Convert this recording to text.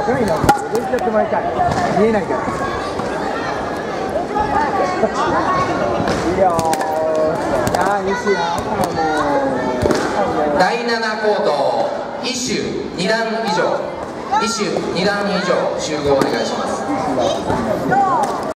暗いな、どうしちゃって毎回見えないから。いやー、西や第7コート、1周2段以上、1周2段以上集合お願いします。